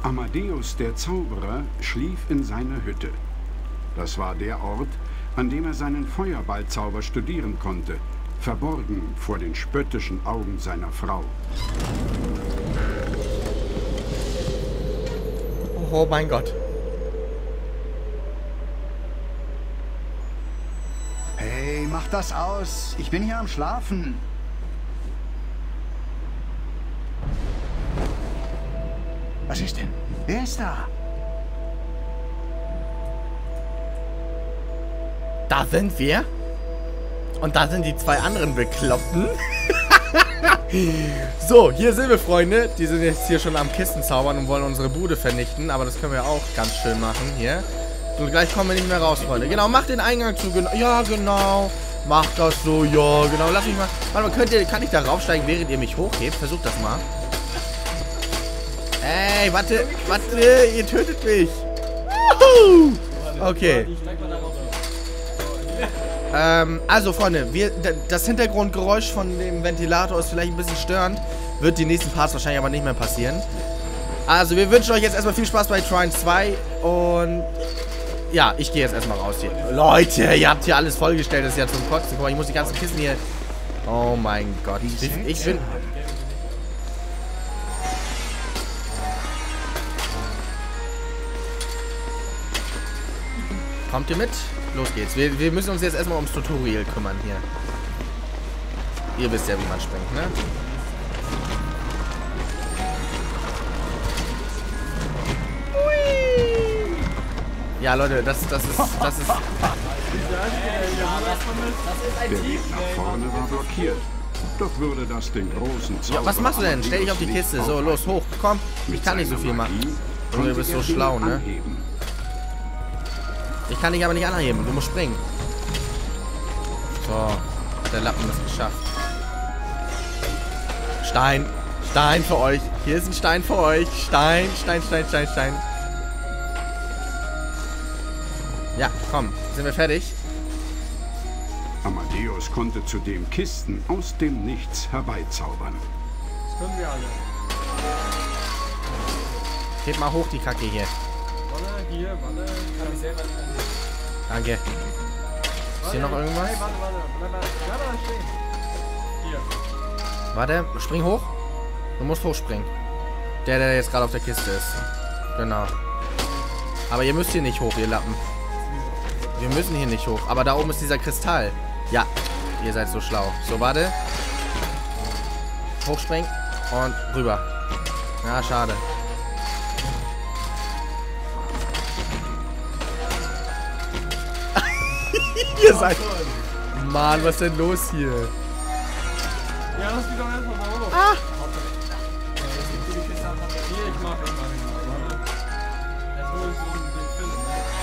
Amadeus der Zauberer schlief in seiner Hütte. Das war der Ort, an dem er seinen Feuerballzauber studieren konnte, verborgen vor den spöttischen Augen seiner Frau. Oh mein Gott. Hey, mach das aus. Ich bin hier am Schlafen. Was ist denn? Wer ist da? Da sind wir. Und da sind die zwei anderen Bekloppten. So, hier sind wir, Freunde. Die sind jetzt hier schon am Kisten zaubern und wollen unsere Bude vernichten. Aber das können wir auch ganz schön machen hier. Und gleich kommen wir nicht mehr raus, Freunde. Genau, mach den Eingang zu. Ja, genau. Mach das so, ja, genau. Lass mich mal. Warte mal, kann ich da raufsteigen, während ihr mich hochhebt? Versucht das mal. Ey, warte, ihr tötet mich. Okay. Also, Freunde, das Hintergrundgeräusch von dem Ventilator ist vielleicht ein bisschen störend. Wird die nächsten Parts wahrscheinlich aber nicht mehr passieren. Also, wir wünschen euch jetzt erstmal viel Spaß bei Trine 2 und ja, ich gehe jetzt erstmal raus hier. Leute, ihr habt hier alles vollgestellt, das ist ja zum Kotzen. Guck mal, ich muss die ganzen Kissen hier... Oh mein Gott. Ich bin... Kommt ihr mit? Los geht's. Wir müssen uns jetzt erstmal ums Tutorial kümmern hier. Ihr wisst ja, wie man springt, ne? Ja, Leute, das ist... Der Weg nach vorne war blockiert. Doch würde das den großen Zauber... Ja, was machst du denn? Stell dich auf die Kiste. So, los, hoch. Komm. Ich kann nicht so viel machen. Du bist so schlau, ne? Ich kann dich aber nicht anheben. Du musst springen. So. Hat der Lappen das geschafft. Stein. Stein für euch. Hier ist ein Stein für euch. Stein, Stein, Stein, Stein, Stein. Ja, komm. Sind wir fertig? Amadeus konnte zudem Kisten aus dem Nichts herbeizaubern. Das können wir alle. Hebt mal hoch die Kacke hier. Warte, hier, warte. Kann ich selber nicht annehmen. Danke. Ist hier noch irgendwas? Hey, warte. Bleib da stehen. Hier. Warte, spring hoch. Du musst hochspringen. Der jetzt gerade auf der Kiste ist. Genau. Aber ihr müsst hier nicht hoch, ihr Lappen. Wir müssen hier nicht hoch. Aber da oben ist dieser Kristall. Ja, ihr seid so schlau. So, warte. Hochspringen und rüber. Ja, schade. Ihr seid... Mann, was ist denn los hier? Ja, lass mich doch erstmal mal hoch. Ah! Hier, ich mach. Warte. Jetzt hol ich den Film.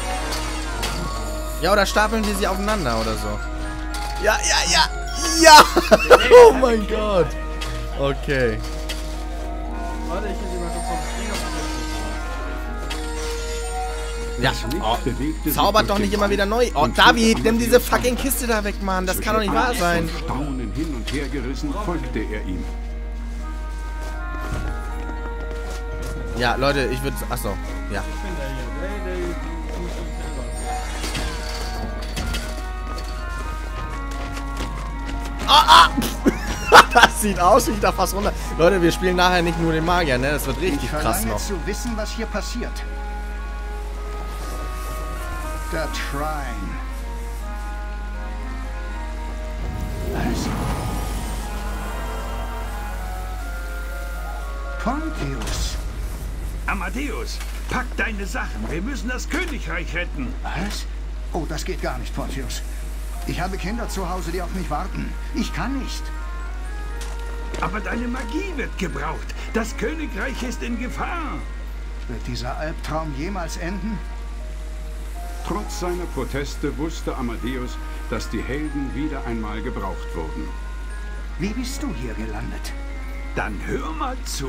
Ja, oder stapeln sie aufeinander oder so. Ja! Oh mein Gott! Okay. Warte, ich hätte mal kurz vom Springen. Ja. Oh. Zaubert doch nicht immer wieder neu. Oh, David, nimm diese fucking Kiste da weg, Mann. Das kann doch nicht wahr sein. Staunen hin und her gerissen, folgte er ihm. Ja, Leute, ich würde... Achso, ja. Ich bin der hier. Hey, du musst doch selber. Das sieht aus, wie ich da fast runter... Leute, wir spielen nachher nicht nur den Magier, ne? Das wird richtig krass noch. zu wissen, was hier passiert. Der Trine. Was? Pontius. Amadeus, pack deine Sachen. Wir müssen das Königreich retten. Was? Oh, das geht gar nicht, Pontius. Ich habe Kinder zu Hause, die auf mich warten. Ich kann nicht. Aber deine Magie wird gebraucht. Das Königreich ist in Gefahr. Wird dieser Albtraum jemals enden? Trotz seiner Proteste wusste Amadeus, dass die Helden wieder einmal gebraucht wurden. Wie bist du hier gelandet? Dann hör mal zu.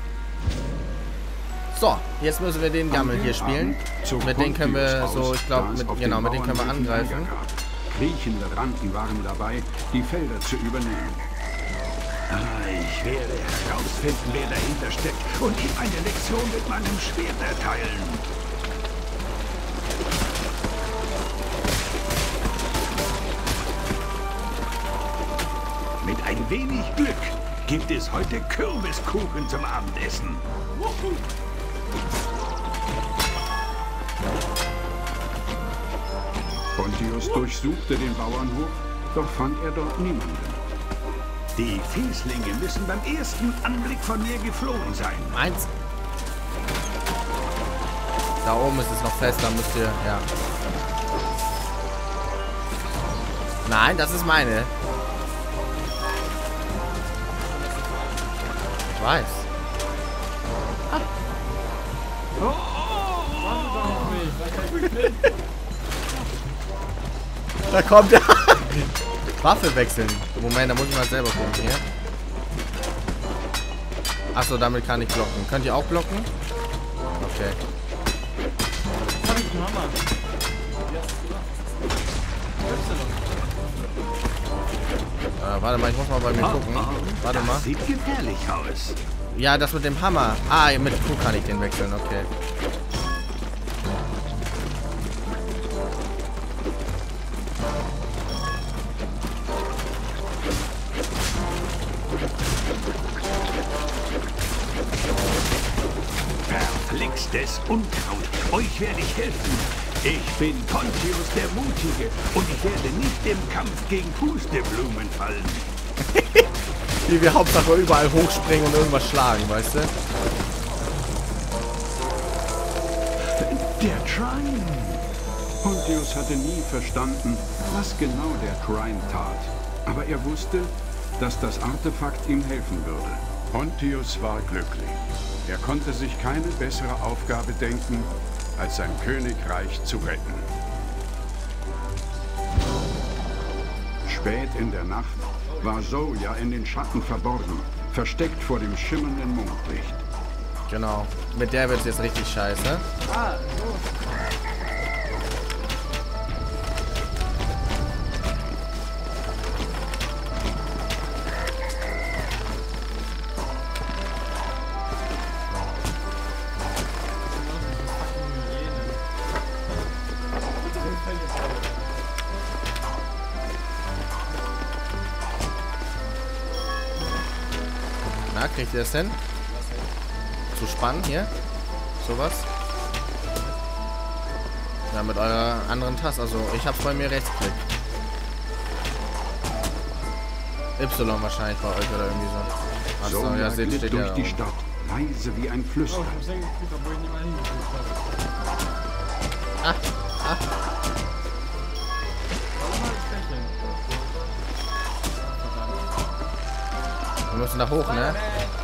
So, jetzt müssen wir den Gammel hier spielen. Mit dem können wir so, ich glaube, mit dem können wir angreifen. Kriechende Ranken waren dabei, die Felder zu übernehmen. Ich werde herausfinden, wer dahinter steckt und ihm eine Lektion mit meinem Schwert erteilen. Mit ein wenig Glück gibt es heute Kürbiskuchen zum Abendessen. Pontius durchsuchte den Bauernhof, doch fand er dort niemanden. Die Fieslinge müssen beim ersten Anblick von mir geflohen sein. Meins. Da oben ist es noch fest, da müsst ihr, ja. Nein, das ist meine. Ich weiß. Da kommt der. Waffe wechseln. Moment, da muss ich mal selber gucken hier. Achso, damit kann ich blocken. Könnt ihr auch blocken? Okay. Jetzt hab ich einen Hammer. Warte mal, ich muss mal bei mir gucken. Warte mal. Das sieht gefährlich aus. Ja, das mit dem Hammer. Ah, mit Q kann ich den wechseln, okay. Verflixtes Unkraut. Euch werde ich helfen. Ich bin Pontius der Mutige und ich werde nicht im Kampf gegen Pusteblumen fallen. Wie wir Hauptsache überall hochspringen und irgendwas schlagen, weißt du? Der Trine. Pontius hatte nie verstanden, was genau der Trine tat. Aber er wusste, dass das Artefakt ihm helfen würde. Pontius war glücklich. Er konnte sich keine bessere Aufgabe denken, als sein Königreich zu retten. Spät in der Nacht war Zoja in den Schatten verborgen, versteckt vor dem schimmernden Mondlicht. Genau. Mit der wird es jetzt richtig scheiße. Ah, so. Na, kriegt ihr das hin? Zu spannen hier? Sowas? Ja, mit eurer anderen Taste. Also, ich hab's bei mir Rechtsklick. Y wahrscheinlich bei euch oder irgendwie so. Achso, Zoja ja, seht, glitt steht durch ja die oben. Stadt, leise wie ein Oh, Flüstern. ich hab's hingekriegt, obwohl ich nicht mal hingekriegt habe. Ah, Warte mal, das Lächeln. Verdammt. wir müssen da hoch, ne?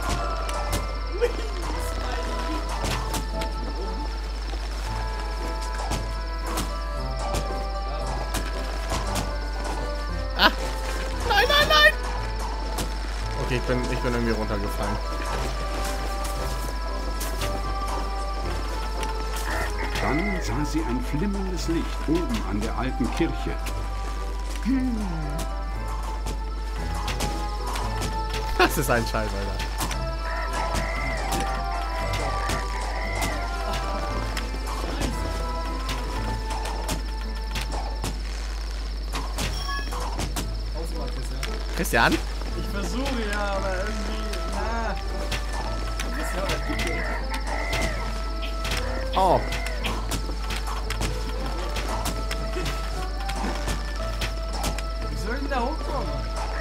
Ah! Nein, nein, nein! Okay, ich bin irgendwie runtergefallen. Dann sah sie ein flimmerndes Licht oben an der alten Kirche. Das ist ein Scheiß, Alter. Ausmacht ist ja. Christian? Ich versuche ja, aber irgendwie. Na. Das ist ja auch gut. Oh. Wie soll ich denn da hochkommen?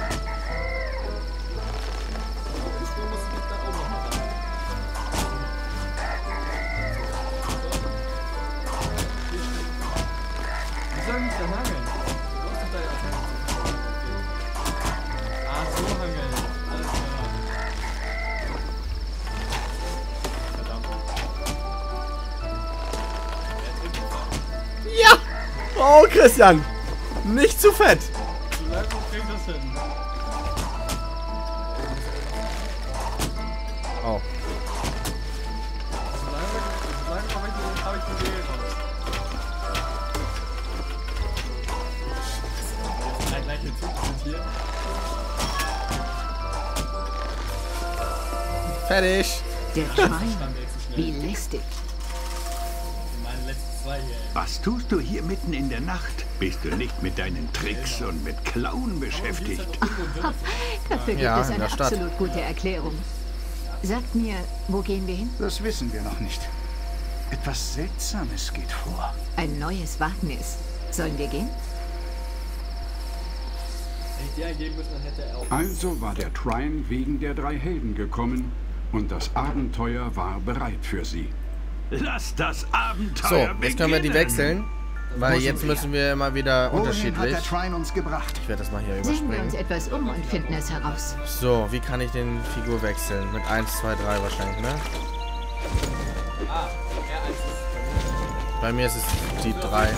Ich muss mich da auch noch mal rein. Wie soll ich mich da hangeln? Du musst dich da ja hangeln. Ah, so hangeln. Alles klar. Verdammt. Ja! Oh, Christian! Nicht zu fett! So langsam kriegt das hin. Oh. So langsam habe ich die Idee raus. Gleich hier zu hier. Fertig. Der Schwein. Wie lästig. Meine letzten 2 hier, ey. Was tust du hier mitten in der Nacht? Bist du nicht mit deinen Tricks und mit Klauen beschäftigt? Dafür gibt Ja, es in eine der Stadt. absolut gute Erklärung. Sagt mir, wo gehen wir hin? Das wissen wir noch nicht. Etwas Seltsames geht vor. Ein neues Wagnis. Sollen wir gehen? Wenn ich dir eingeben müssen, dann hätte er auch. Also war der Trine wegen der 3 Helden gekommen und das Abenteuer war bereit für sie. Lass das Abenteuer So, jetzt können wir die beginnen. wechseln. Weil jetzt müssen wir immer wieder Wohin hat unterschiedlich. der Trine uns gebracht? Ich werde das mal hier Sehen wir uns überspringen. etwas um und finden es heraus. So, wie kann ich den Figur wechseln? Mit 1, 2, 3 wahrscheinlich, ne? Ah, R1 ist Bei mir ist es die 3.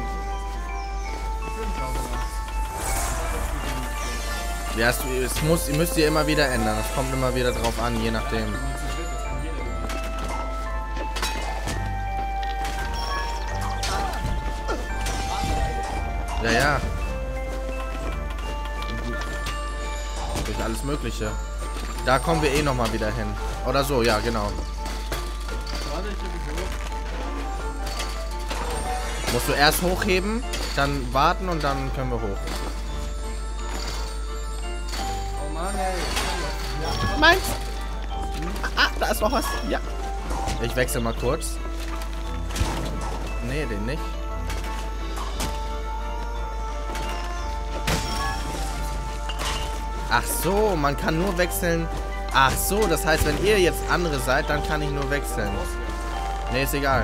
Ja, ihr müsst ihr immer wieder ändern. Es kommt immer wieder drauf an, je nachdem. Ja, ja. Durch alles Mögliche. Da kommen wir eh nochmal wieder hin. Oder so, ja, genau. Warte, ich bin hoch. Musst du erst hochheben, dann warten und dann können wir hoch. Oh Mann, ey. Meins! Ah, da ist noch was. Ja. Ich wechsle mal kurz. Nee, den nicht. Ach so, man kann nur wechseln. Ach so, das heißt, wenn ihr jetzt andere seid, dann kann ich nur wechseln. Nee, ist egal.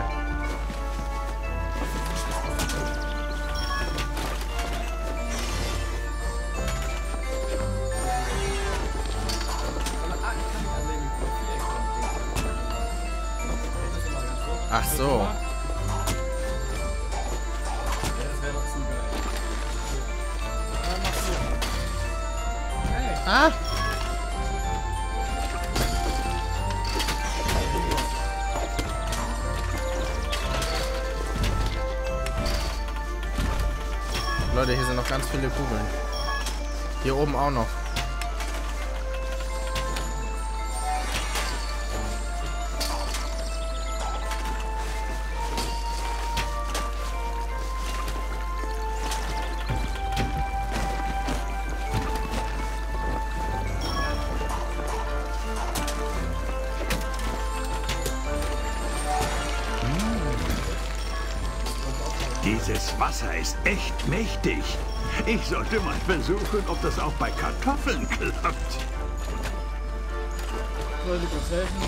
Ach so. Das wäre doch zu geil. Ah! Leute, hier sind noch ganz viele Kugeln. Hier oben auch noch. Dieses Wasser ist echt mächtig. Ich sollte mal versuchen, ob das auch bei Kartoffeln klappt. Sollte kurz helfen.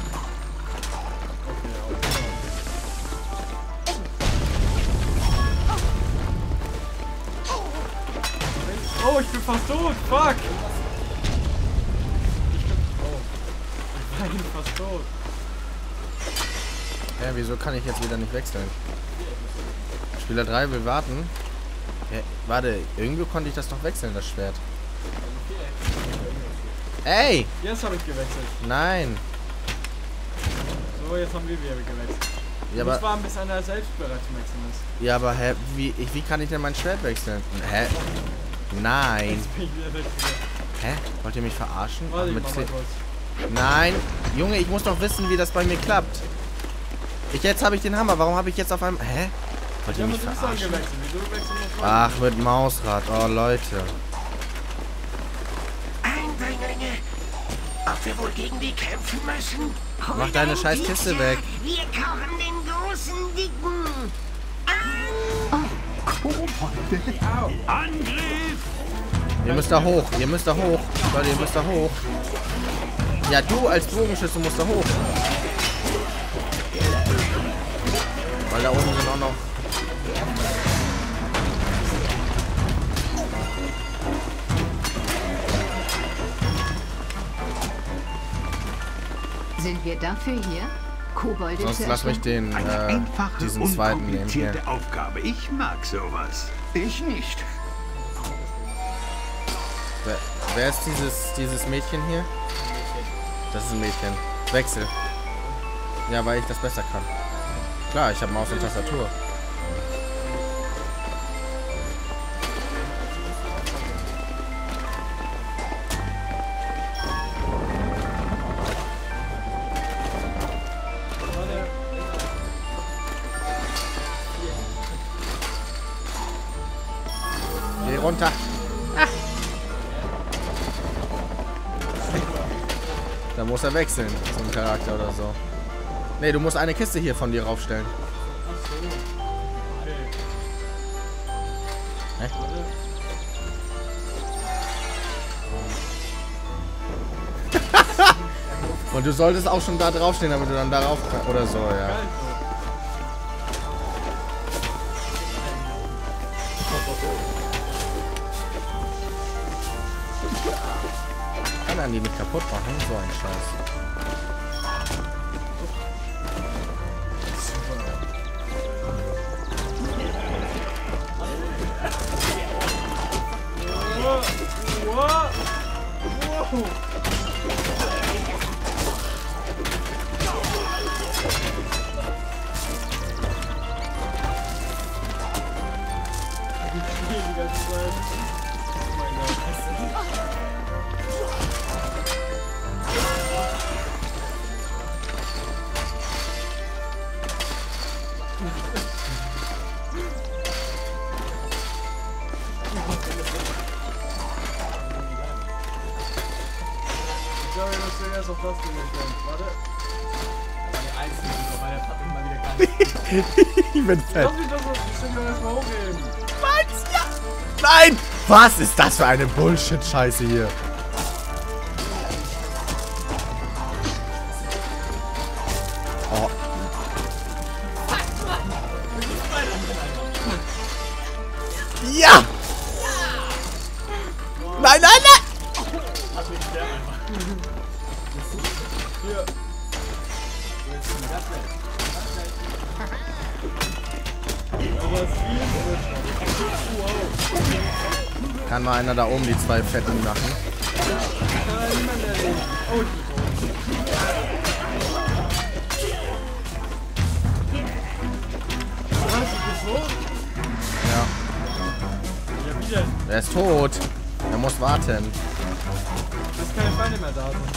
Okay, oh, ich bin fast tot. Fuck. Ich bin fast tot. Ja, wieso kann ich jetzt wieder nicht wechseln? Spieler 3 will warten. Ja, warte, irgendwie konnte ich das doch wechseln, das Schwert. Ey! Jetzt habe ich gewechselt. Nein! So, jetzt haben wir wieder gewechselt. Ja, Muss aber, warten, bis einer selbst bereit zum Wechseln ist. ja, aber hä, wie kann ich denn mein Schwert wechseln? Hä? Nein! Jetzt bin ich wieder weg. Hä? Wollt ihr mich verarschen? Warte, Ach, ich mit mach mal C- kurz. Nein! Junge, ich muss doch wissen, wie das bei mir klappt. Jetzt habe ich den Hammer. Warum habe ich jetzt auf einmal... Hä? Wollt ihr Ja, mich aber du bist verarschen? angewechselt. Wieso wechseln wir vor? Ach, mit Mausrad. Oh, Leute. Eindringlinge! Ob wir wohl gegen die kämpfen müssen? Mach deine scheiß Kiste weg. Wir kochen den großen Dicken! Angriff! Ihr müsst da hoch. Ihr müsst da hoch. Leute, ihr müsst da hoch. Ja, du als Bogenschütze musst da hoch. Weil da oben sind auch noch... Sind wir dafür hier? Kobolde Sonst zu lass mich erschlagen? den, Eine einfache, diesen zweiten nehmen. Hier. unkomplizierte Aufgabe. Ich mag sowas. Ich nicht. Wer ist dieses Mädchen hier? Das ist ein Mädchen. Wechsel. Ja, weil ich das besser kann. Klar, ich habe Maus und Tastatur. runter. Ah. Da muss er wechseln, so ein Charakter oder so. Ne, du musst eine Kiste hier von dir raufstellen. Hä? Und du solltest auch schon da draufstehen, damit du dann darauf kannst. Oder so, ja. Kann er die nicht kaputt machen? So ein Scheiß. Ich glaube, ich muss zuerst auf das Ding stellen. Warte. Die einzelnen sind doch, weil der Patrick mal wieder gar nicht. Ich bin fett. Lass mich doch so ein bisschen erstmal hochheben. Was? Ja. Nein! Was ist das für eine Bullshit-Scheiße hier? Oh. Ja! Nein, nein, nein! Hier. Aber es viel. Kann mal einer da oben die zwei Fetten machen? Niemand erlebt. Oh, was? Du bist tot? Ja. Ja, wie denn? Er ist tot. Er muss warten. Dass keine Feinde mehr da sind.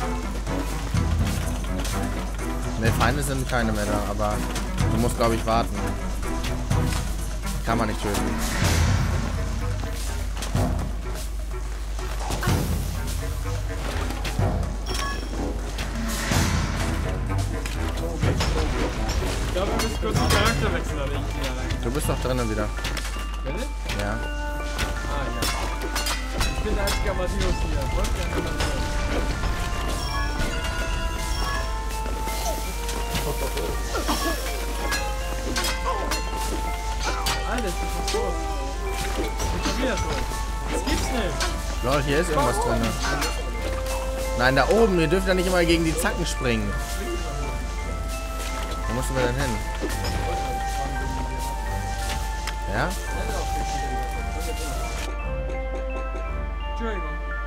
Ne, Feinde sind keine mehr da, aber du musst, glaube ich, warten. Kann man nicht töten. Ich glaube, wir müssen kurz den Charakter wechseln, aber ich hier rein. Du bist doch drinnen wieder. Bitte? Ja. Ah, ja. Ich bin der einzige Amadeus hier. Wolfgang Amadeus. Alter, das ist los. Ich bin wieder tot. Das gibt's nicht. Lol, hier ist irgendwas drin. Nein, da oben. Ihr dürft ja nicht immer gegen die Zacken springen. Wo mussten wir denn hin? Ja? Entschuldigung.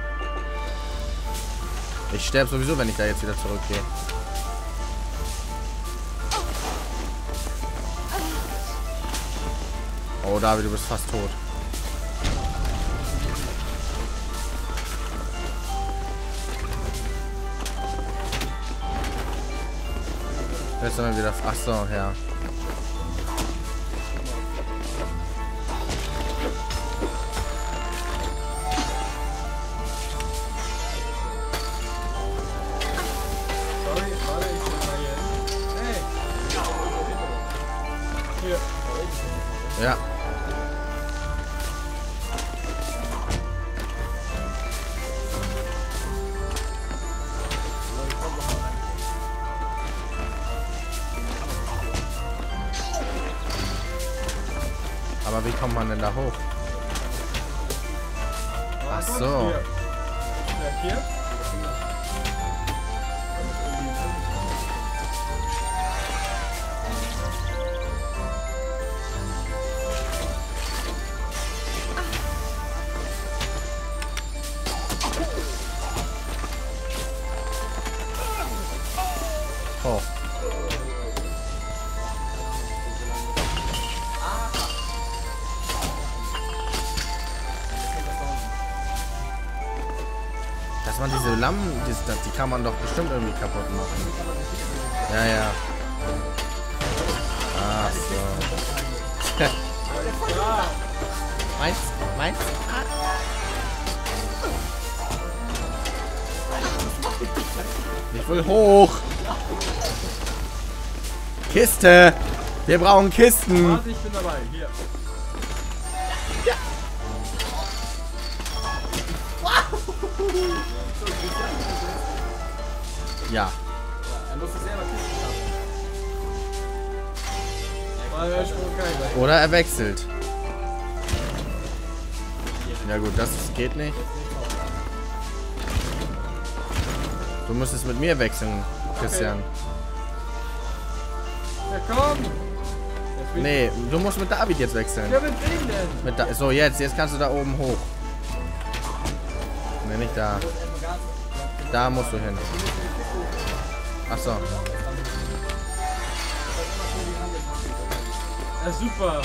Ich sterbe sowieso, wenn ich da jetzt wieder zurückgehe. Oh, David, du bist fast tot. Jetzt sind wir wieder. Ach so, ja. Sorry, warte, ich bin mal hier. Hey! Hier. Ja. Aber wie kommt man denn da hoch? Ach so. Hier. Hier. Oh. Dass man diese Lampen, die kann man doch bestimmt irgendwie kaputt machen. Ja, ja. Ach so. Meins. Ich will hoch. Kiste. Wir brauchen Kisten. Warte, ich bin dabei. Hier. Ja. Er muss selber Kisten haben. War ja schon geil. Oder er wechselt. Ja gut, das geht nicht. Du müsstest mit mir wechseln, Christian. Ja, komm! Nee, du musst mit David jetzt wechseln. Ja, mit wem denn? So, jetzt kannst du da oben hoch. Nee, nicht da. Da musst du hin. Ach so. Ja, super.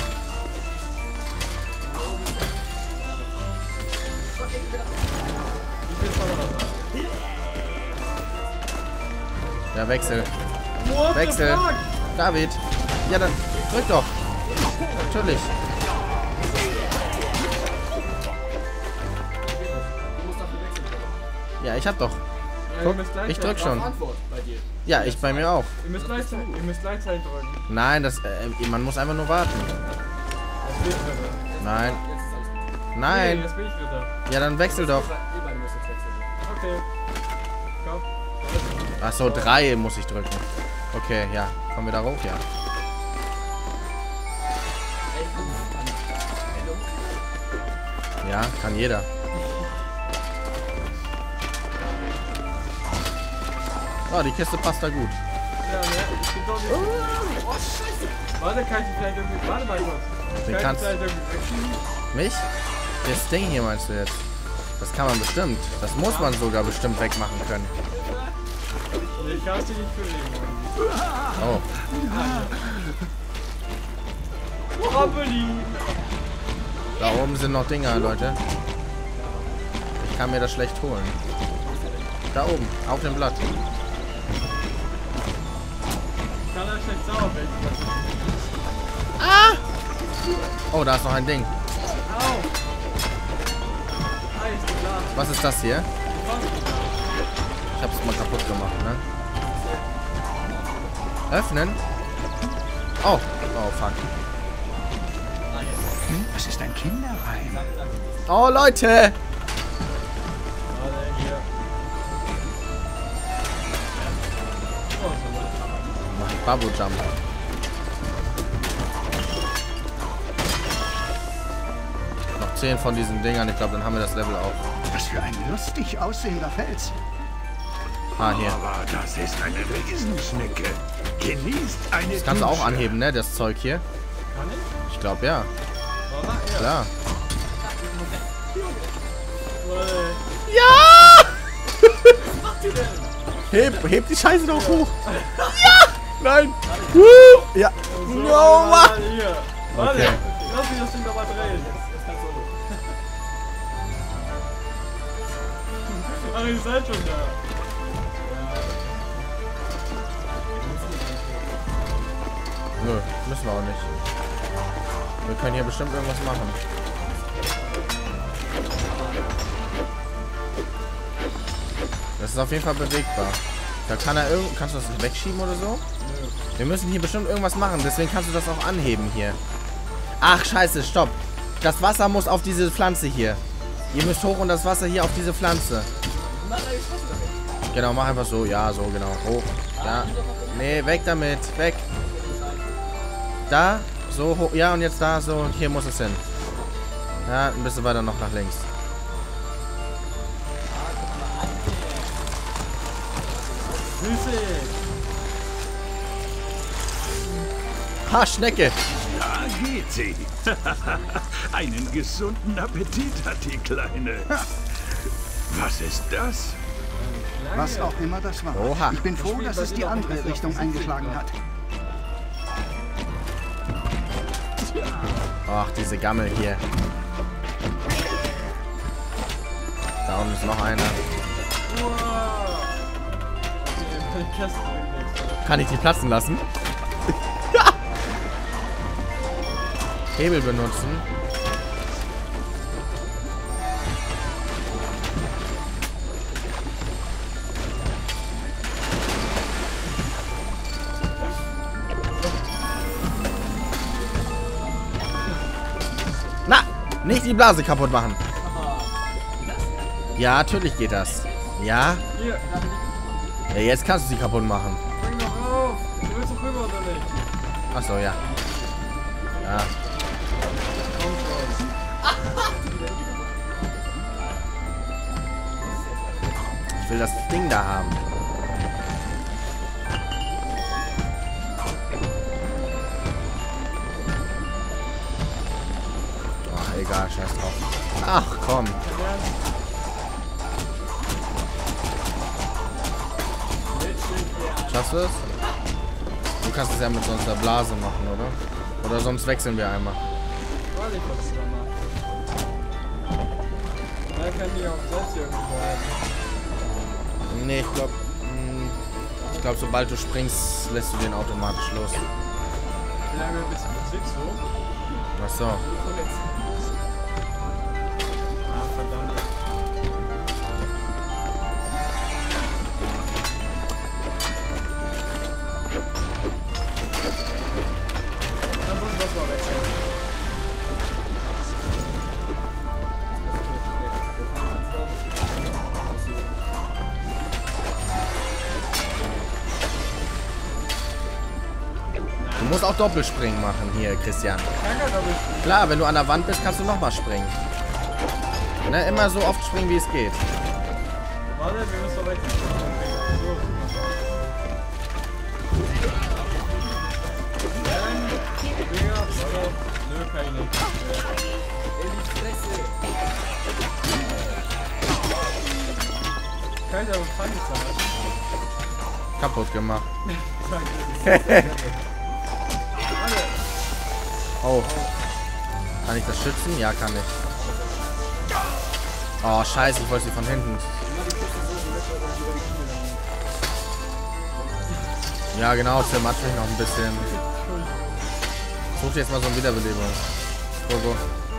Ich bin Feuerwehr. Ja, wechsel. What the Wechsel. fuck? David. Ja, dann drück doch. Natürlich. Ja, ich hab doch. Ja, Guck, ihr müsst gleichzeitig- ich drück schon. Antwort bei dir. Ja, ich bei mir auch. Ihr müsst gleichzeitig drücken. Nein, man muss einfach nur warten. Jetzt bin ich Dritter. Nein. Nee, Nein. jetzt bin ich Dritter. Ja, dann wechsel doch. Ihr beide müsst jetzt wechseln. Okay. Komm. Ach so, 3 muss ich drücken. Okay, ja. Kommen wir da hoch? Ja. Ja, kann jeder. Oh, die Kiste passt da gut. Ja, ne? Ich bin doch nicht. Oh, Scheiße. Warte, kann ich die vielleicht irgendwie. Warte mal kurz. Den Kann ich kannst- die vielleicht irgendwie wegschieben? Mich? Das Ding hier meinst du jetzt? Das kann man bestimmt. Das muss man sogar bestimmt wegmachen können. Nee, ich kann es dir nicht bewegen. Oh. Trampolin! Da oben sind noch Dinger, Leute. Ich kann mir das schlecht holen. Da oben, auf dem Blatt. Ich kann das schlecht sauer werden. Oh, da ist noch ein Ding. Au! Eis, klar. Was ist das hier? Ich hab's mal kaputt gemacht, ne? Öffnen? Oh. Oh, fuck. Das ist ein Kinderreim. Oh, Leute! Warte, hier. Oh, so mal. Mach ich Babu Jump. Noch 10 von diesen Dingern. Ich glaube, dann haben wir das Level auch. Was für ein lustig aussehender Fels. Ah, hier. Aber das ist eine Riesenschnecke. Genießt eine Das kannst du auch Dusche. anheben, ne? Das Zeug hier. Kann ich? Ich glaube, ja. Warte, ja. Klar. Warte. Heb die Scheiße doch hoch. Ja! Nein! Woo! Ja. So, No, warte, hier. Warte, Okay. lass mich das Ding doch mal drehen. Ach, ihr seid schon da. Nö, müssen wir auch nicht. Wir können hier bestimmt irgendwas machen. Das ist auf jeden Fall bewegbar. Da kann er kannst du das nicht wegschieben oder so? Wir müssen hier bestimmt irgendwas machen, deswegen kannst du das auch anheben hier. Ach, scheiße, stopp. Das Wasser muss auf diese Pflanze hier. Ihr müsst hoch und das Wasser hier auf diese Pflanze. Genau, mach einfach so. Ja, so, genau. Hoch. Ja. Nee, weg damit. Weg. Da. So, hoch. Ja, und jetzt da. So, und hier muss es hin. Ja, ein bisschen weiter noch nach links. Süße. Ha, Schnecke. Da geht sie. Einen gesunden Appetit hat die Kleine. Was ist das? Was auch immer das war. Oha. Ich bin froh, dass es die andere Richtung eingeschlagen hat. Ach, diese Gammel hier. Da unten ist noch einer. Kann ich die platzen lassen? Ja! Hebel benutzen. Nicht die Blase kaputt machen. Ja, natürlich geht das. Ja? Hier. Ja, jetzt kannst du sie kaputt machen. Bring doch auf. Du willst doch rüber, oder nicht? Achso, ja. Ja. Komm schon. Ich will das Ding da haben. Ach, egal, scheiß drauf. Ach, komm. Schaffst du es? Du kannst es ja mit so einer Blase machen, oder? Oder sonst wechseln wir einmal. Weiß ich, was du da machst. Da kann die auch selbst irgendwo bleiben. Nee, ich glaube, sobald du springst, lässt du den automatisch los. Wie lange bist du Physik so? Ach so. Ah, verdammt. Dann muss ich das mal wechseln. Du musst auch Doppelspringen machen hier, Christian. Kann ja doch nicht. Klar, wenn du an der Wand bist, kannst du nochmal springen. Ne, immer so oft springen, wie es geht. Warte, wir müssen doch wechseln. So. Digga, warte. Nö, kann ich nicht. In die Fresse. Kann ich aber fein sein. Kaputt gemacht. Oh. Kann ich das schützen? Ja, kann ich. Oh, scheiße, ich wollte sie von hinten. Ja, genau, zermatsch mich noch ein bisschen. Such dir jetzt mal so eine Wiederbelebung. Go.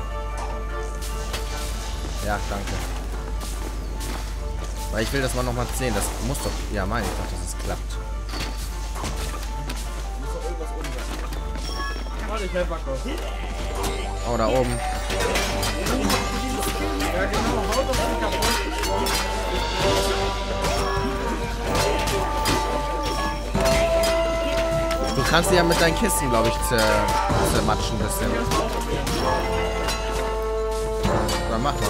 Ja, danke. Weil ich will das mal nochmal sehen. Das muss doch... Ja, meine ich doch, dass es klappt. Warte, ich helfe mal kurz. Oh, da oben. Ja, genau, haut doch den kaputt. Du kannst sie ja mit deinen Kisten, glaube ich, zermatschen ein bisschen. Dann mach mal.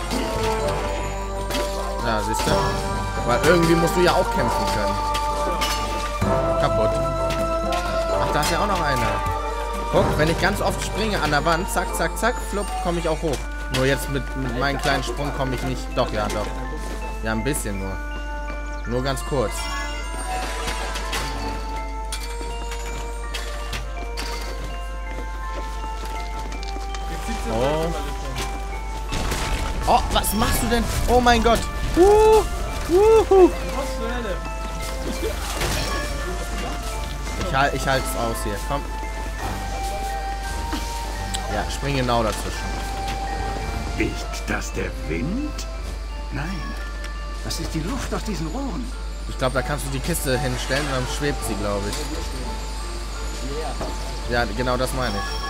Ja, siehst du? Weil irgendwie musst du ja auch kämpfen können. Kaputt. Ach, da ist ja auch noch eine. Guck, wenn ich ganz oft springe an der Wand, zack, zack, zack, flupp, komme ich auch hoch. Nur jetzt mit meinem kleinen Sprung komme ich nicht... Doch, ja, doch. Ja, ein bisschen nur. Nur ganz kurz. Oh. Oh, was machst du denn? Oh mein Gott. Ich halte es aus hier. Komm. Ja, spring genau dazwischen. Ist das der Wind? Nein, das ist die Luft aus diesen Rohren. Ich glaube, da kannst du die Kiste hinstellen und dann schwebt sie, glaube ich. Ja, genau das meine ich.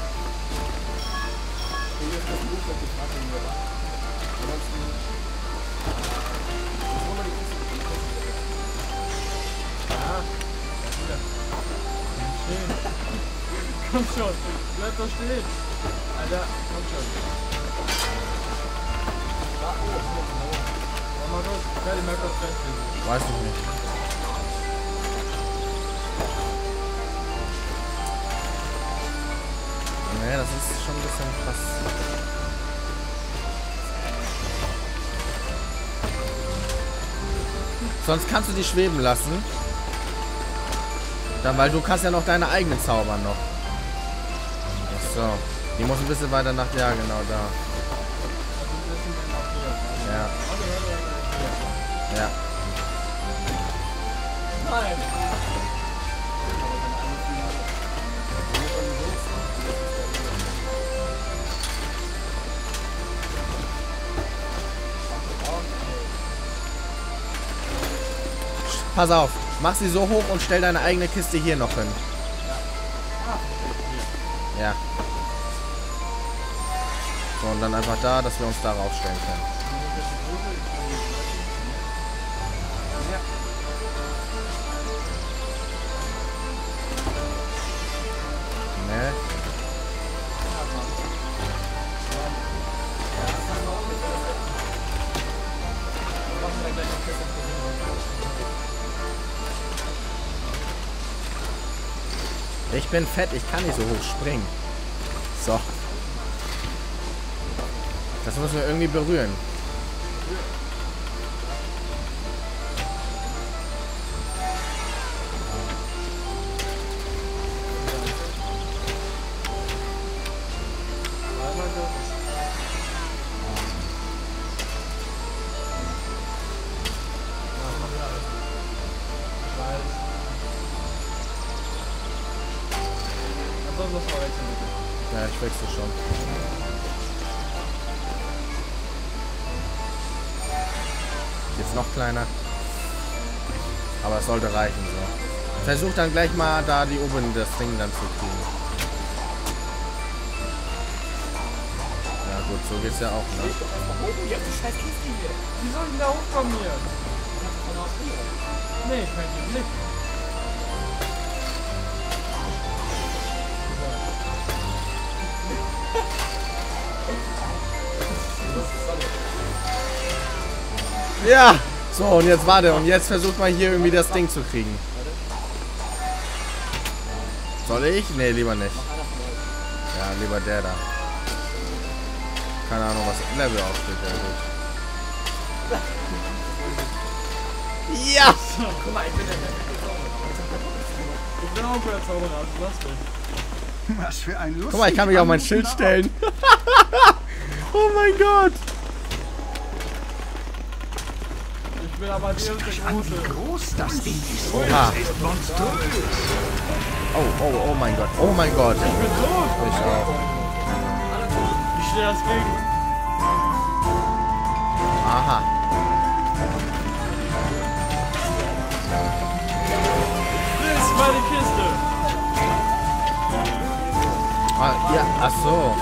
Komm schon, bleib doch stehen. Alter, komm schon. Mach mal los, ich merke das fest. Weiß ich nicht. Naja, das ist schon ein bisschen krass. Sonst kannst du die schweben lassen. Dann, weil du kannst ja noch deine eigenen zaubern noch. So. Die muss ein bisschen weiter nach... Ja, genau, da. Ja. Ja. Nein. Pass auf. Mach sie so hoch und stell deine eigene Kiste hier noch hin. Ja. So, und dann einfach da, dass wir uns da raufstellen können. Ne? Ich bin fett, ich kann nicht so hoch springen. So. Das müssen wir irgendwie berühren. Ja, ich wechsle schon. Jetzt noch kleiner. Aber es sollte reichen so. Versuch dann gleich mal da die oben das Ding dann zu kriegen. Ja gut, so geht's ja auch, ne? Wie soll ich denn da hochkommen hier? Nee, ich kann hier nicht. Ja! So, und jetzt warte. Und jetzt versucht mal hier irgendwie das Ding zu kriegen. Soll ich? Nee, lieber nicht. Ja, lieber der da. Keine Ahnung, was Level aufsteht. Ja, gut. Ja! Guck mal, ich bin auch ein Zauberer, also was denn? Was für ein Lust. Guck mal, ich kann mich auf mein Schild stellen. Oh mein Gott! Ich bin aber der Große. Wie groß das Ding ist. Oha. Ist monströs. Oh mein Gott. Oh mein Gott. Ich bin tot. Ich auch. Ich stehe das gegen. Aha. Das ist meine Kiste. Ah, ja, ach so.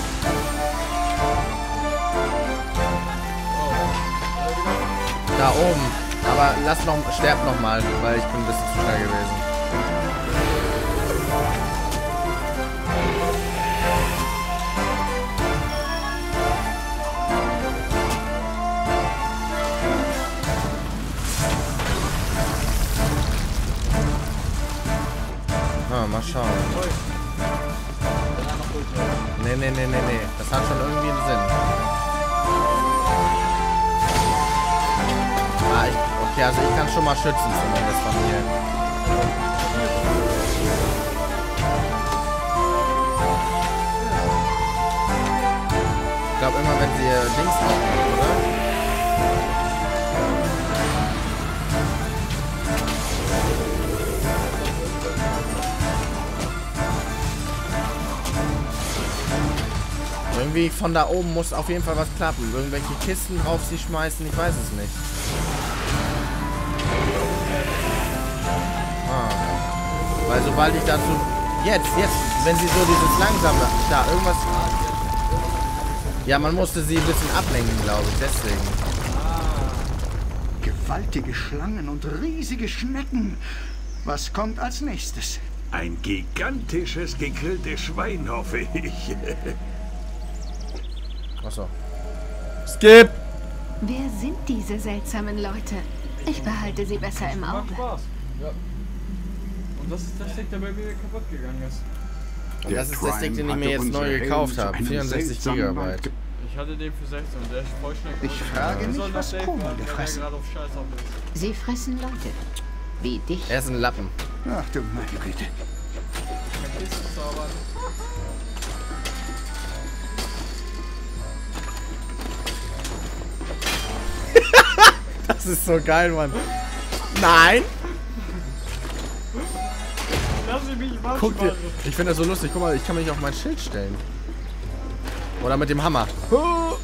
Da oben. Aber sterbt noch mal, weil ich bin ein bisschen zu schnell gewesen. Mal schauen. Nee. Das hat schon irgendwie einen Sinn. Okay, also ich kann schon mal schützen, zumindest von hier. Ich glaube immer, wenn sie links aufmachen, oder? Irgendwie von da oben muss auf jeden Fall was klappen. Irgendwelche Kisten drauf sie schmeißen, ich weiß es nicht. Weil sobald ich dazu... Jetzt, wenn sie so dieses langsame... Da, irgendwas... Ja, man musste sie ein bisschen ablenken, glaube ich, deswegen. Gewaltige Schlangen und riesige Schnecken. Was kommt als nächstes? Ein gigantisches gegrilltes Schwein, hoffe ich. Achso. Skip! Wer sind diese seltsamen Leute? Ich behalte sie besser im Macht Auge. Spaß. Ja. Und das ist der Stick, der bei mir kaputt gegangen ist. Und das ist der Stick, den ich mir jetzt neu gekauft habe. 64 GB. Ich hatte den für 16 und der ist voll schnell kaputt. Ich frage mich, was Koma gefressen. gerade auf Scheiß auf ist. Sie fressen Leute. Wie dich. Er ist ein Lappen. Ach du meine Güte. Mein Kiste zaubern. Das ist so geil, Mann. Nein! Lass mich was Guck dir. machen. Ich finde das so lustig. Guck mal, ich kann mich auf mein Schild stellen. Oder mit dem Hammer. Mann,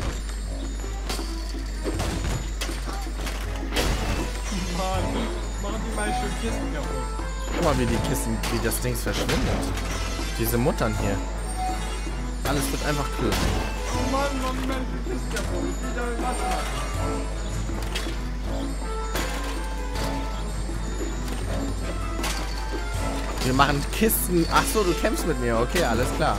machen die mal schön Kisten kaputt. Guck mal, wie die Kisten, wie das Ding verschwindet. Diese Muttern hier. Alles wird einfach kühl. Oh Mann, warum die meine Kiste kaputt? Ich will damit was machen. Wir machen Kisten. Ach so, du kämpfst mit mir. Okay, alles klar.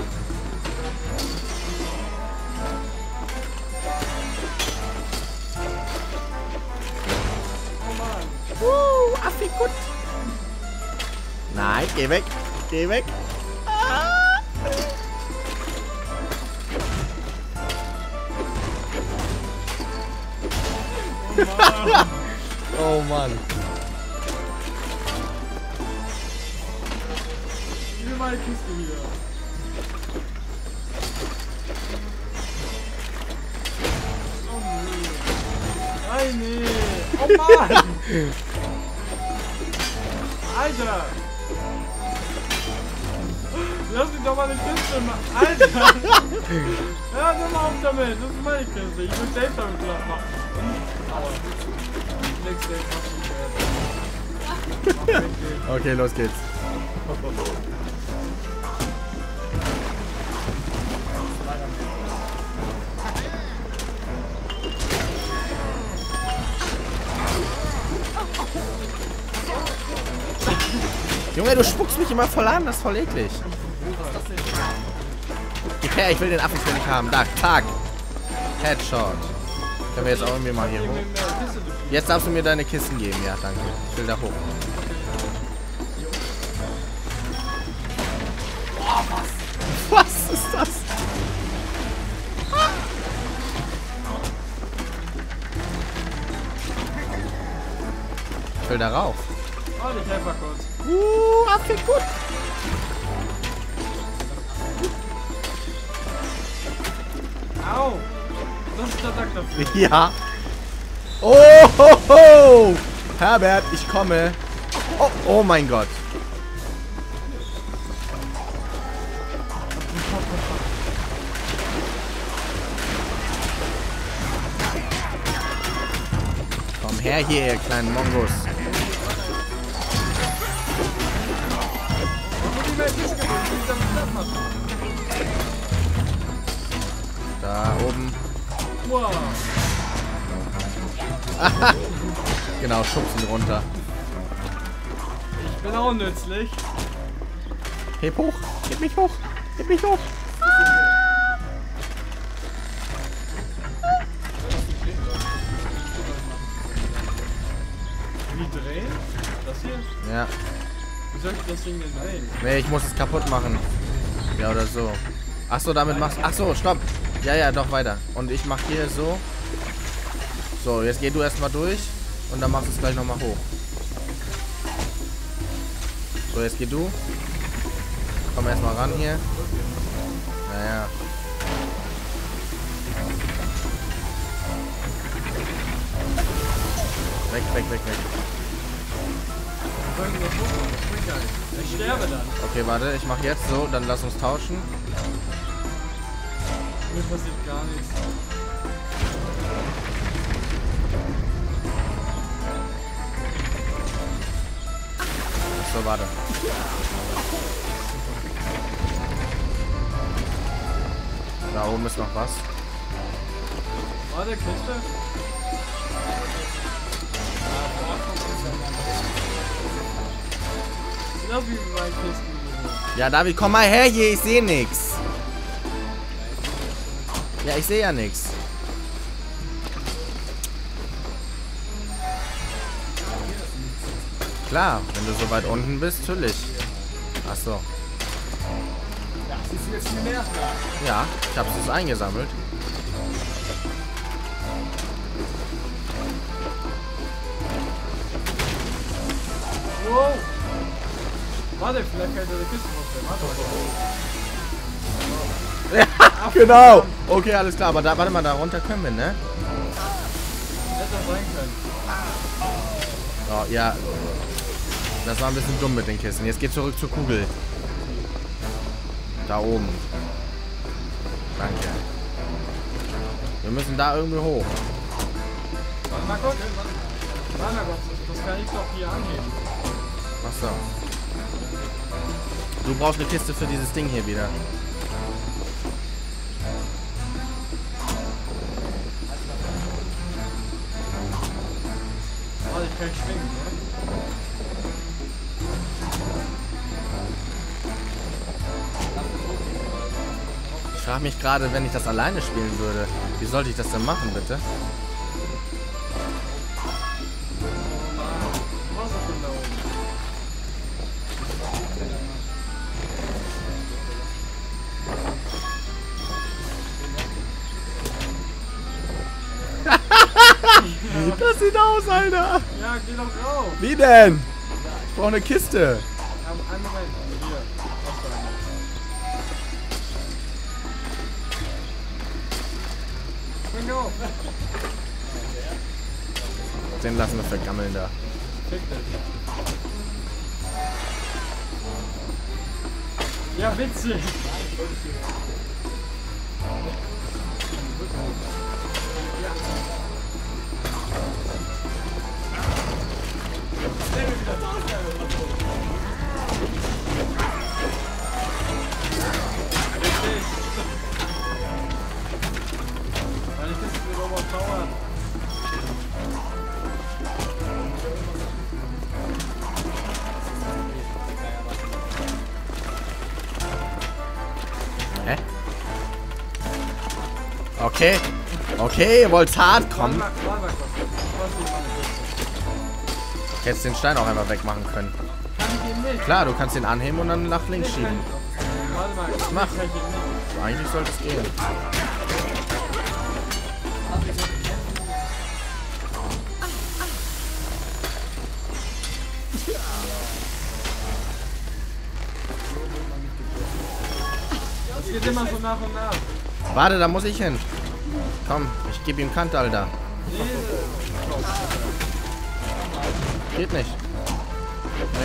Affi, gut. Nein, geh weg. Geh weg. Ah. Oh Mann. Ich will meine Kiste wieder. Oh nee. Nein, nee. Oh Mann. Alter. Lass mich doch mal eine Kiste machen. Alter. Ja, nimm mal auf damit. Das ist meine Kiste. Ich will Dave damit klar machen. Aua. Next Dave macht nicht mehr. Okay, los geht's. Junge, du spuckst mich immer voll an, das ist voll eklig. Okay, ich will den Affen fertig haben. Da, zack. Headshot. Können wir jetzt auch irgendwie mal hier hoch. Jetzt darfst du mir deine Kisten geben. Ja, danke. Ich will da hoch. Was ist das? Ich will da rauf. Oh, ich helfe mal kurz. Affe, gut. Au! Das ist der Dank dafür. Ja. Oh, ho, ho. Herbert, ich komme. Oh, oh mein Gott. Komm her hier, ihr kleinen Mongos. Da oben. Wow. Genau, schubsen runter. Ich bin auch nützlich. Heb hoch, heb mich hoch, heb mich hoch. Wie drehen? Das hier? Ja. Wie soll ich das Ding denn drehen? Nee, ich muss es kaputt machen. Ja, oder so. Achso, damit machst du. Achso, stopp. Ja, ja, doch weiter. Und ich mach hier so. So, jetzt geh du erstmal durch. Und dann machst du es gleich nochmal hoch. So, jetzt geh du. Komm erstmal ran hier. Naja. Weg, weg, weg, weg. Ich sterbe dann. Okay, warte, ich mach jetzt so, dann lass uns tauschen. Mir passiert gar nichts. So, warte. Da oben ist noch was. Warte, Kiste. Sieht aus wie bei Kisten. Ja, David, komm mal her hier, ich sehe nix. Ja, ich sehe ja nix. Klar, wenn du so weit unten bist, natürlich. Ach so. Ja, ich habe es eingesammelt. Wow! Warte, vielleicht kann ich die Kiste hochstellen. Ja, genau. Okay, alles klar, aber da, warte mal, da runter können wir, ne? Hätte das sein können. Oh, ja. Das war ein bisschen dumm mit den Kisten. Jetzt geht zurück zur Kugel. Da oben. Danke. Wir müssen da irgendwie hoch. Warte mal kurz. Warte mal kurz. Das kann ich doch hier anheben. Ach so. Du brauchst eine Kiste für dieses Ding hier wieder. kann ich schwingen, oder? Ich frage mich gerade, wenn ich das alleine spielen würde, wie sollte ich das denn machen, bitte? Das sieht aus, Alter! Ja, geh doch rauf! Wie denn? Ich brauche eine Kiste. Ja, einen Moment. Hier. Spring auf! Den lassen wir vergammeln da. Fick dich. Ja, witzig! Meine Kiste wird übertauert. Hä? Okay. Okay, ihr wollt's hart kommen. Hättest den Stein auch einfach wegmachen können. Kann ich ihn nicht? Klar, du kannst den anheben und dann nach links schieben. Warte mal, Mach. kann ich ihn nicht. Eigentlich sollte es gehen. Das geht immer so nach und nach. Warte, da muss ich hin. Komm, ich gebe ihm Kante, Alter. Geht nicht. Nee.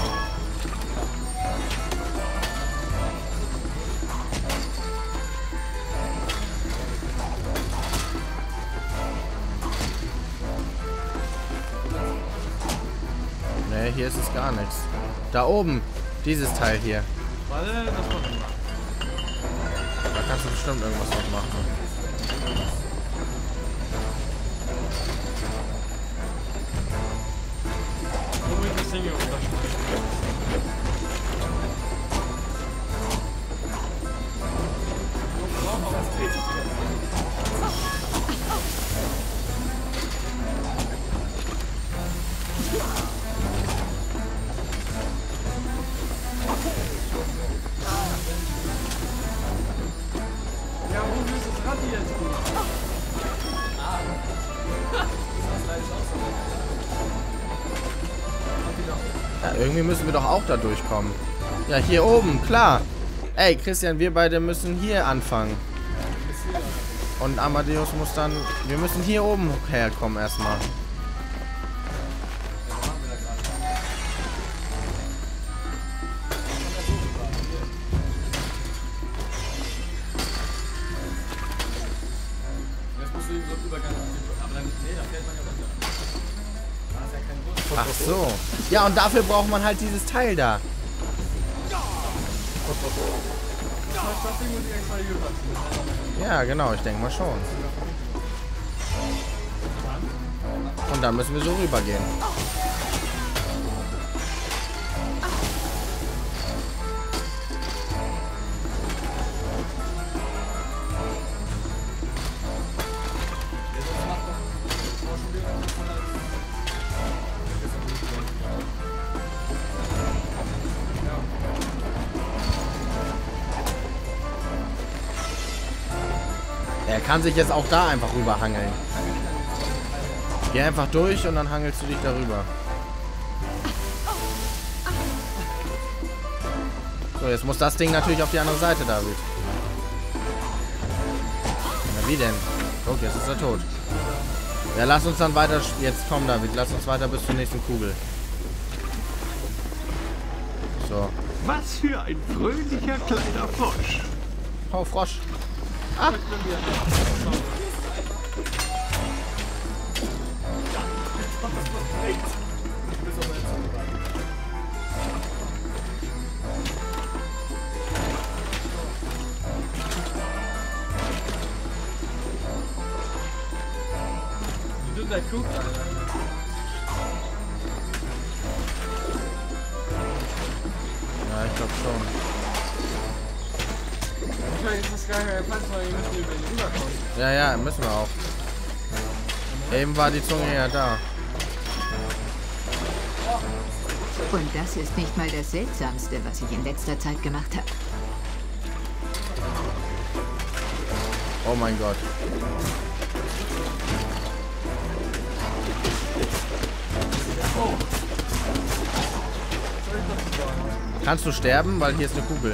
Nee, hier ist es gar nichts. Da oben, dieses Teil hier. Warte, das macht man. Da kannst du bestimmt irgendwas noch machen. Wo will ich das Ding hier unterstützen? Ja, wo ist das Rad hier jetzt gut? Ja, irgendwie müssen wir doch auch da durchkommen. Ja, hier oben, klar. Ey, Christian, wir beide müssen hier anfangen. Und Amadeus muss dann... Wir müssen hier oben herkommen erstmal. Ach so. Ja, und dafür braucht man halt dieses Teil da. Das Ding muss ich extra hier lassen. Ja, genau, ich denke mal schon. Und dann müssen wir so rübergehen. Er kann sich jetzt auch da einfach rüberhangeln. Geh einfach durch und dann hangelst du dich darüber. So, jetzt muss das Ding natürlich auf die andere Seite, David. Na wie denn? Guck, jetzt ist er tot. Ja, lass uns dann weiter... Jetzt komm, David, lass uns weiter bis zur nächsten Kugel. So. Was für ein fröhlicher kleiner Frosch. Oh, Frosch. Ah! Wie du da guckst, Alter. ich glaube schon. Wahrscheinlich ist das gar kein Platz, weil wir müssen über ihn rüberkommen. Ja, müssen wir auch. Eben war die Zunge ja da. Und das ist nicht mal das Seltsamste, was ich in letzter Zeit gemacht habe. Oh mein Gott. Kannst du sterben? Weil hier ist eine Kugel.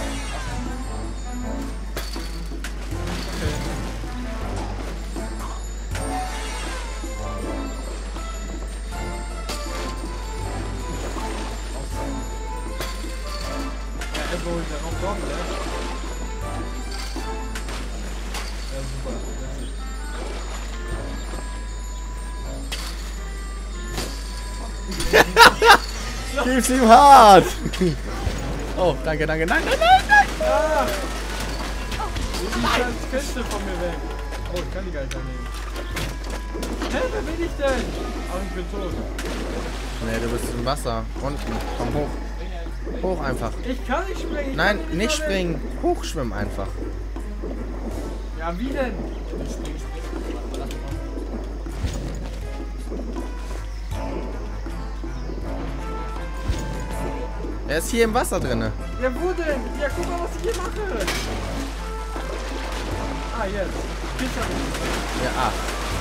Gib's ihm hart! Oh, danke. Nein! Ah! Die scheiß Kiste von mir weg. Oh, ich kann die gar nicht annehmen. Hä, wer bin ich denn? Ach, ich bin tot. Nee, du bist im Wasser. Unten. Komm hoch. Hoch einfach. Ich kann nicht springen. Nein, nicht springen. Hochschwimmen einfach. Ja, wie denn? Er ist hier im Wasser drinne. Ja, wo denn? Ja, guck mal, was ich hier mache. Ah, jetzt. Ja, ah.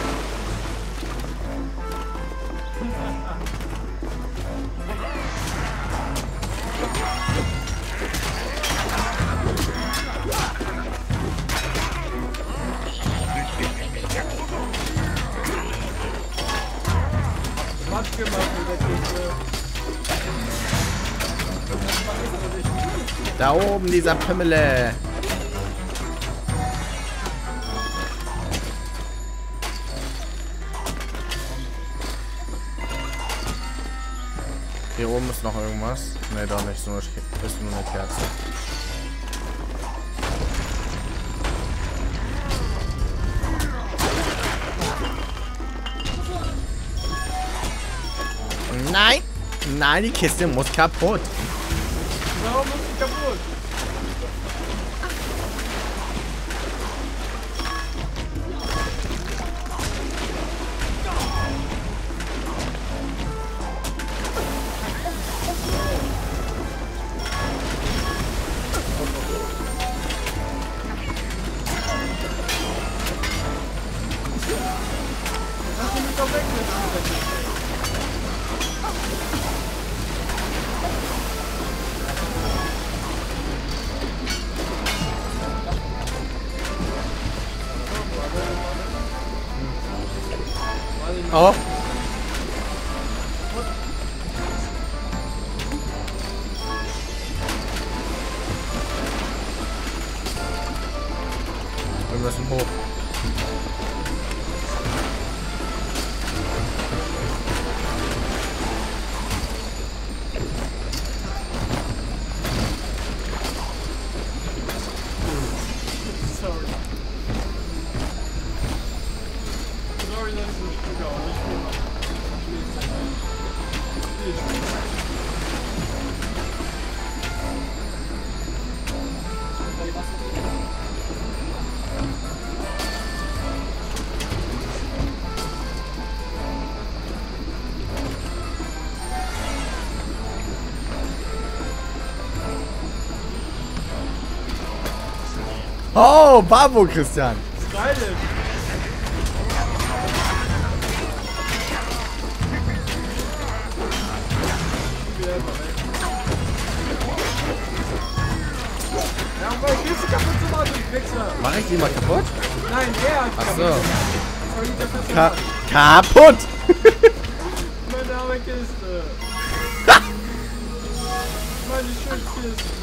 Was gemacht mit der Kiste? Da oben, dieser Pimmele. Hier oben ist noch irgendwas. Ne, doch nicht. Ist nur eine Kerze. Nein! Nein, die Kiste muss kaputt. Warum ist sie kaputt? Lass mich doch weg mit. Oh. Wir müssen hoch. Sorry, dass ich nicht gegangen Oh, Babo, Christian. Geil ist. Ja, und weil Kiste kaputt zu machen, du Wichser. Mach ich die mal kaputt? Nein, der hat Ach kaputt so. gemacht. Soll ich dafür zu machen? Kaputt! Meine arme Kiste. Meine Schutzkiste.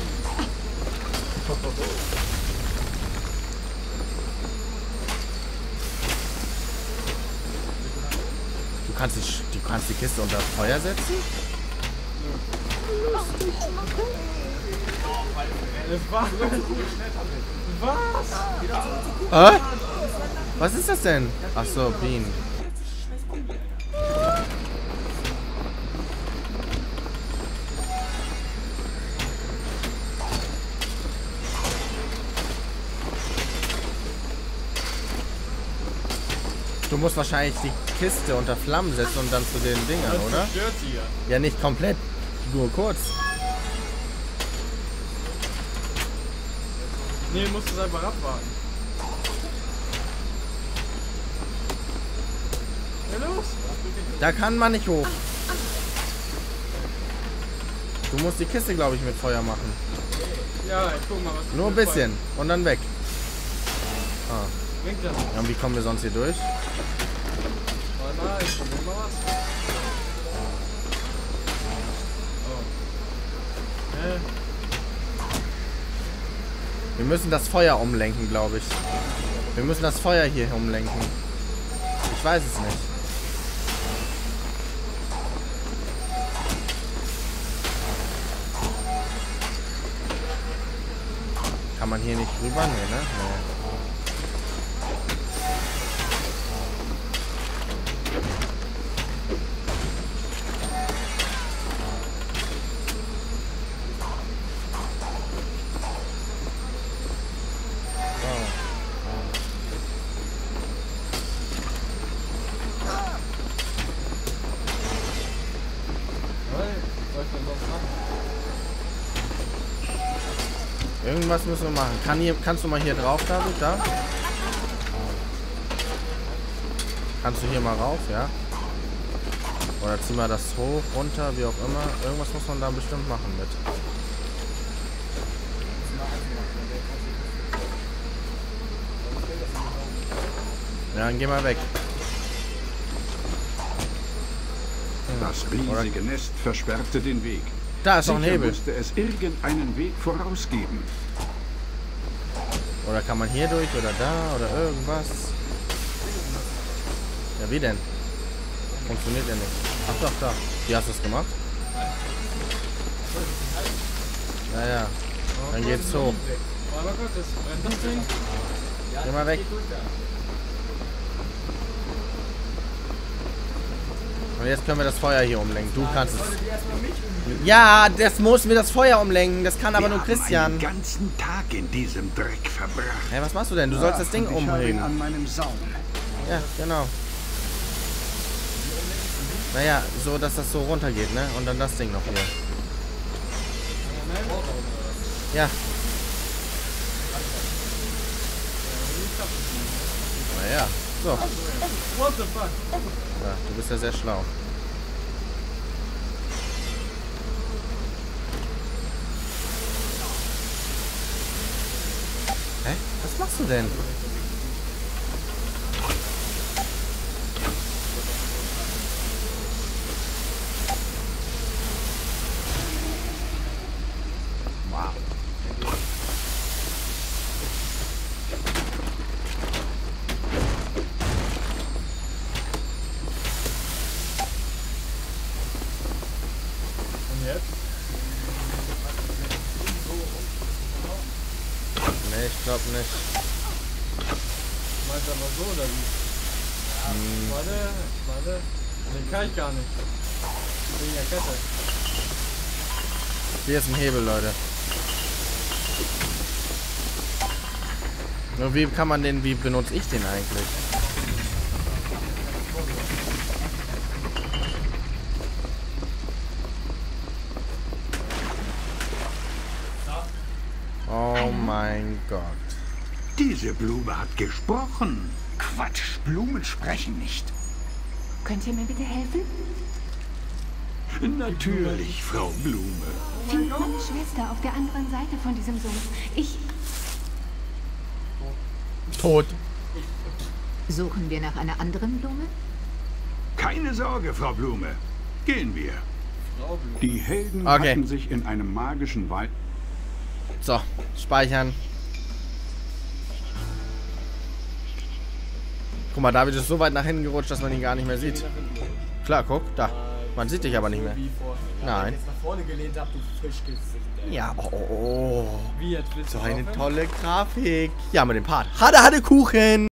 Du kannst die Kiste unter Feuer setzen? Das war was? Hä? Was ist das denn? Ach so, Bienen. Du musst wahrscheinlich die Kiste unter Flammen setzen und dann zu den Dingern, Das oder? zerstört sie ja. Ja, nicht komplett. Nur kurz. Nee, musst du einfach abwarten. Ja, los! Da kann man nicht hoch. Du musst die Kiste, glaube ich, mit Feuer machen. Ja, ich guck mal, was du Nur ein für bisschen. Und dann weg. Ah. Bringt das. Ja, und wie kommen wir sonst hier durch? Warte mal, ich probier mal was. Oh. Wir müssen das Feuer umlenken, glaube ich. Wir müssen das Feuer hier umlenken. Ich weiß es nicht. Kann man hier nicht rüber? Nee, ne? Nee. Irgendwas müssen wir machen. Kannst du mal hier drauf, David? Da? Kannst du hier mal rauf, ja? Oder zieh mal das hoch, runter, wie auch immer. Irgendwas muss man da bestimmt machen mit. Ja, dann geh mal weg. Das riesige Nest versperrte den Weg. Da ist noch ein Sicher Hebel. musste es irgendeinen Weg vorausgeben. Oder kann man hier durch oder da oder irgendwas? Ja, wie denn? Funktioniert ja nicht. Ach doch, da. Wie hast du es gemacht? Naja. Dann geht's hoch. Warte mal kurz, das brennt das Ding? Geh mal weg. Und jetzt können wir das Feuer hier umlenken. Du kannst es. Ja, das muss wir das Feuer umlenken. Das kann aber nur Wir haben Christian. einen ganzen Tag in diesem Dreck verbracht. Hey, was machst du denn? Du sollst das Ding Und ich habe ihn umheben. an meinem Saum. Ja, genau. Naja, so dass das so runtergeht, ne? Und dann das Ding noch hier. Ja. Naja, so. What the fuck? Ja, du bist ja sehr schlau. Hä? Was machst du denn? Wow. Und jetzt? Nee, ich glaube nicht. Meinst du aber so oder wie? Warte. Den kann ich gar nicht. Wegen der Kette. Hier ist ein Hebel, Leute. Nur wie kann man den, wie benutze ich den eigentlich? Oh mein Gott. Diese Blume hat gesprochen. Quatsch, Blumen sprechen nicht. Könnt ihr mir bitte helfen? Natürlich, Frau Blume. Findet meine Schwester auf der anderen Seite von diesem Sumpf. Ich... Tot. Suchen wir nach einer anderen Blume? Keine Sorge, Frau Blume. Gehen wir. Die Helden Okay. hatten sich in einem magischen Wald... So, speichern. Guck mal, David ist so weit nach hinten gerutscht, dass man ihn gar nicht mehr sieht. Klar, guck, da. Man sieht dich aber nicht mehr. Wie vorher. Nein. Jetzt nach vorne gelehnt hab, du Fischgesicht, ey. Ja, oh. Wie jetzt willst du So eine aufhören? tolle Grafik. Ja, mit dem Part. Hatte Kuchen.